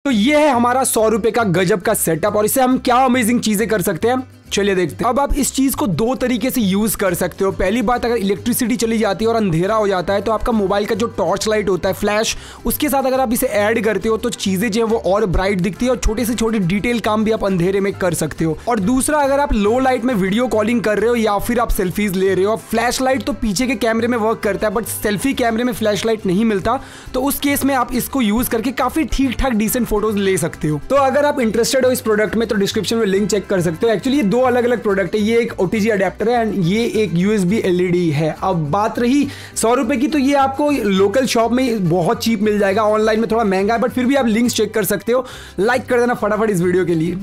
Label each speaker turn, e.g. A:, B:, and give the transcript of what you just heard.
A: तो ये है हमारा 100 रुपए का गजब का सेटअप और इससे हम क्या अमेजिंग चीजें कर सकते हैं, चलिए देखते हैं। अब आप इस चीज को दो तरीके से यूज कर सकते हो। पहली बात, अगर इलेक्ट्रिसिटी चली जाती है और अंधेरा हो जाता है तो आपका मोबाइल का जो टॉर्च लाइट होता है, फ्लैश, उसके साथ अगर आप इसे ऐड करते हो तो चीजें जो है वो और ब्राइट दिखती है और छोटे से छोटे डिटेल काम भी आप अंधेरे में कर सकते हो। और दूसरा, अगर आप लो लाइट में वीडियो कॉलिंग कर रहे हो या फिर आप सेल्फीज ले रहे हो, फ्लैश लाइट तो पीछे के कैमरे में वर्क करता है बट सेल्फी कैमरे में फ्लैश लाइट नहीं मिलता, तो उस केस में आप इसको यूज करके काफी ठीक ठाक डिसेंट फोटोज ले सकते हो। तो अगर आप इंटरेस्टेड हो इस प्रोडक्ट में तो डिस्क्रिप्शन में लिंक चेक कर सकते हो। एक्चुअली ये दो अलग अलग प्रोडक्ट है, ये एक OTG अडेप्टर है एंड ये एक USB LED है। अब बात रही 100 रुपए की, तो ये आपको लोकल शॉप में बहुत चीप मिल जाएगा, ऑनलाइन में थोड़ा महंगा है बट फिर भी आप लिंक्स चेक कर सकते हो। लाइक कर देना फटाफट इस वीडियो के लिए।